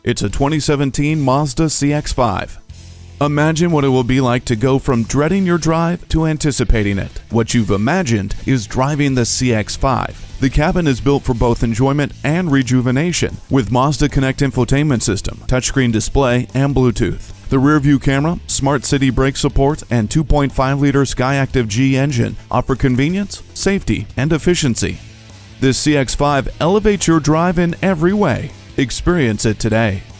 It's a 2017 Mazda CX-5. Imagine what it will be like to go from dreading your drive to anticipating it. What you've imagined is driving the CX-5. The cabin is built for both enjoyment and rejuvenation, with Mazda Connect infotainment system, touchscreen display, and Bluetooth. The rear-view camera, smart city brake support, and 2.5-liter Skyactiv G engine offer convenience, safety, and efficiency. This CX-5 elevates your drive in every way. Experience it today.